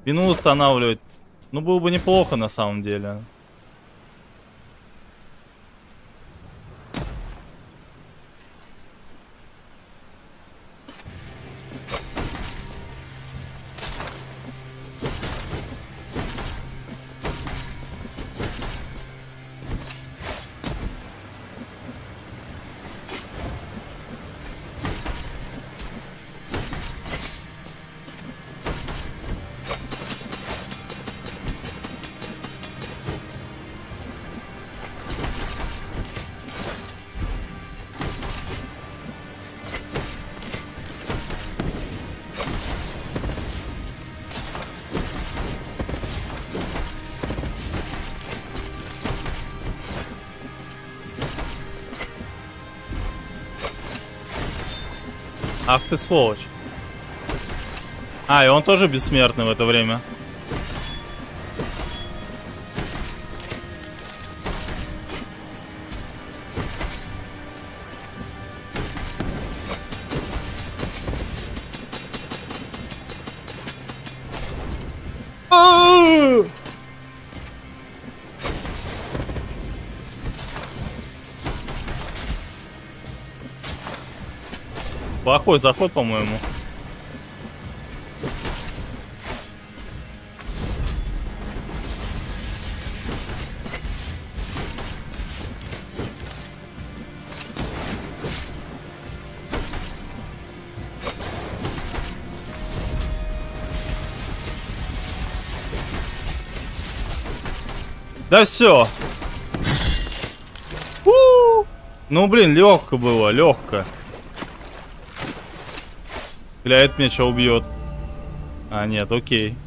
Вину устанавливать. Ну, было бы неплохо на самом деле. Ах ты сволочь. А, и он тоже бессмертный в это время. Плохой заход, по-моему. Да все. Ну блин, легко было, легко. Гля, это меня что убьет? А, нет, окей.